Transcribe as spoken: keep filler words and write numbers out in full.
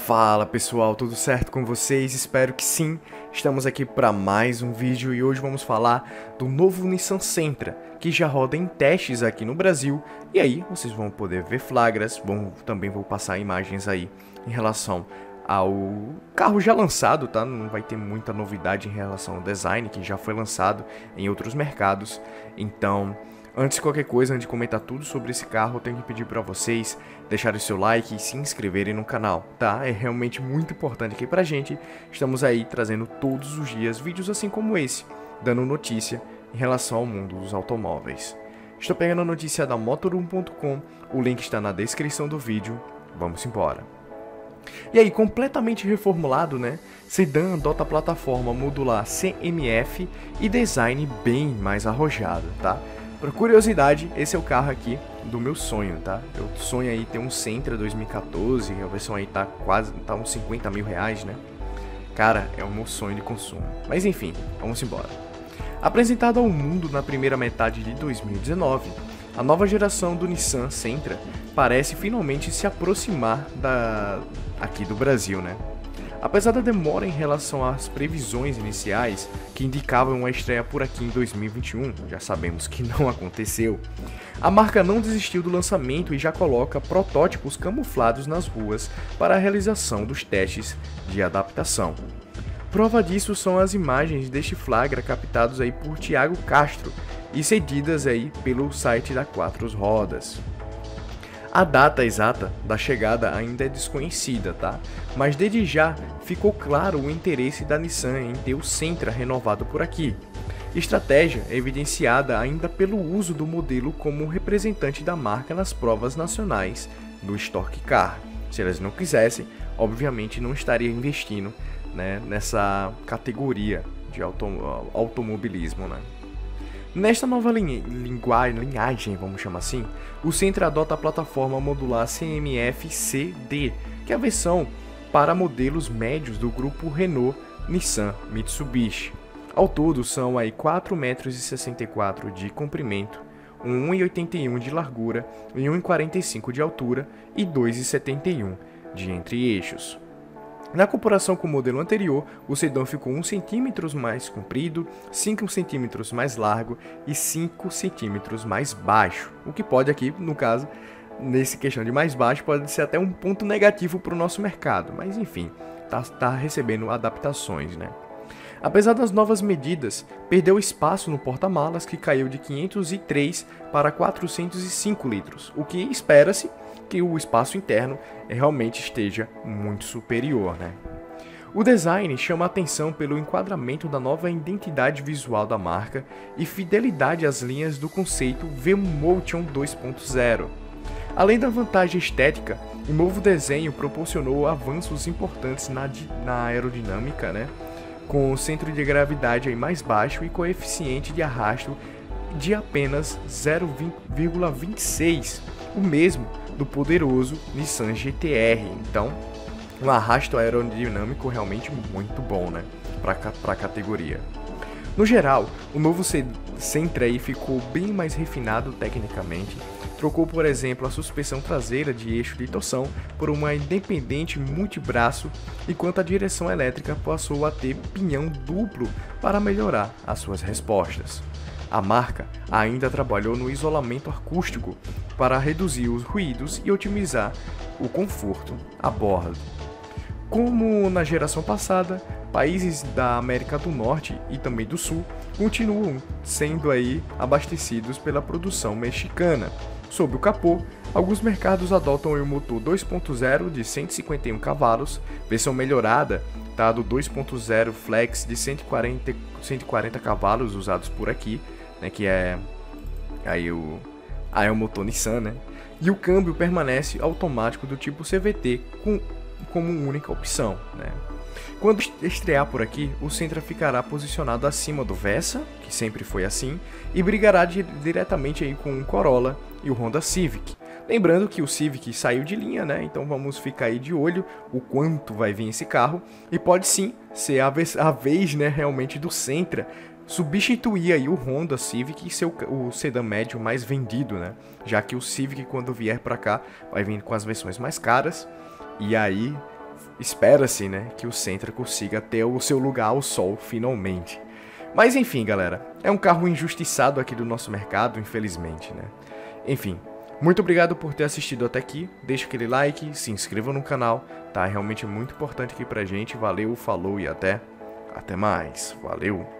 Fala pessoal, tudo certo com vocês? Espero que sim. Estamos aqui para mais um vídeo e hoje vamos falar do novo Nissan Sentra, que já roda em testes aqui no Brasil. E aí vocês vão poder ver flagras, vão, também vou passar imagens aí em relação ao carro já lançado, tá? Não vai ter muita novidade em relação ao design, que já foi lançado em outros mercados. Então, antes de qualquer coisa, antes de comentar tudo sobre esse carro, eu tenho que pedir para vocês deixarem o seu like e se inscreverem no canal, tá? É realmente muito importante aqui pra gente. Estamos aí trazendo todos os dias vídeos assim como esse, dando notícia em relação ao mundo dos automóveis. Estou pegando a notícia da motor um ponto com, o link está na descrição do vídeo. Vamos embora. E aí, completamente reformulado, né? Sedã adota a plataforma modular C M F e design bem mais arrojado, tá? Por curiosidade, esse é o carro aqui do meu sonho, tá? Eu sonho aí ter um Sentra dois mil e quatorze, a versão aí tá quase, tá uns cinquenta mil reais, né? Cara, é o meu sonho de consumo. Mas enfim, vamos embora. Apresentado ao mundo na primeira metade de dois mil e dezenove, a nova geração do Nissan Sentra parece finalmente se aproximar da... aqui do Brasil, né? Apesar da demora em relação às previsões iniciais, que indicavam uma estreia por aqui em dois mil e vinte e um, já sabemos que não aconteceu, a marca não desistiu do lançamento e já coloca protótipos camuflados nas ruas para a realização dos testes de adaptação. Prova disso são as imagens deste flagra captados aí por Thiago Castro e cedidas aí pelo site da Quatro Rodas. A data exata da chegada ainda é desconhecida, tá? Mas desde já ficou claro o interesse da Nissan em ter o Sentra renovado por aqui. Estratégia evidenciada ainda pelo uso do modelo como representante da marca nas provas nacionais do Stock Car. Se elas não quisessem, obviamente não estaria investindo, né, nessa categoria de auto automobilismo, né? Nesta nova linguagem, linhagem, vamos chamar assim, o Sentra adota a plataforma modular C M F C D, que é a versão para modelos médios do grupo Renault, Nissan, Mitsubishi. Ao todo são aí quatro metros e sessenta e quatro de comprimento, um metro e oitenta e um de largura e um metro e quarenta e cinco de altura e dois metros e setenta e um de entre-eixos. Na comparação com o modelo anterior, o sedã ficou um centímetro mais comprido, cinco centímetros mais largo e cinco centímetros mais baixo. O que pode aqui, no caso, nesse questão de mais baixo, pode ser até um ponto negativo para o nosso mercado. Mas enfim, está tá recebendo adaptações, né? Apesar das novas medidas, perdeu espaço no porta-malas, que caiu de quinhentos e três para quatrocentos e cinco litros, o que espera-se que o espaço interno realmente esteja muito superior, né? O design chama a atenção pelo enquadramento da nova identidade visual da marca e fidelidade às linhas do conceito V-Motion dois ponto zero. Além da vantagem estética, o novo desenho proporcionou avanços importantes na, na aerodinâmica, né? Com o centro de gravidade aí mais baixo e coeficiente de arrasto de apenas zero vírgula vinte e seis, o mesmo do poderoso Nissan G T R. Então, um arrasto aerodinâmico realmente muito bom, né, para a categoria. No geral, o novo Sentra aí ficou bem mais refinado tecnicamente. Trocou, por exemplo, a suspensão traseira de eixo de torção por uma independente multibraço, enquanto a direção elétrica passou a ter pinhão duplo para melhorar as suas respostas. A marca ainda trabalhou no isolamento acústico para reduzir os ruídos e otimizar o conforto a bordo. Como na geração passada, países da América do Norte e também do Sul continuam sendo aí abastecidos pela produção mexicana. Sob o capô, alguns mercados adotam o motor dois ponto zero de cento e cinquenta e um cavalos, versão melhorada, tá, do dois ponto zero Flex de cento e quarenta cavalos usados por aqui, né, que é aí o aí é o motor Nissan, né? E o câmbio permanece automático do tipo C V T com como única opção, né? Quando estrear por aqui, o Sentra ficará posicionado acima do Versa, que sempre foi assim, e brigará de, diretamente aí com o Corolla e o Honda Civic. Lembrando que o Civic saiu de linha, né? Então vamos ficar aí de olho o quanto vai vir esse carro, e pode sim ser a vez, a vez, né, realmente do Sentra substituir aí o Honda Civic e ser o, o sedã médio mais vendido, né? Já que o Civic, quando vier para cá, vai vir com as versões mais caras, e aí espera-se, né, que o Sentra consiga ter o seu lugar ao sol finalmente. Mas enfim, galera, é um carro injustiçado aqui do nosso mercado, infelizmente, né? Enfim, muito obrigado por ter assistido até aqui, deixa aquele like, se inscreva no canal, tá? Realmente é muito importante aqui pra gente, valeu, falou e até, até mais, valeu!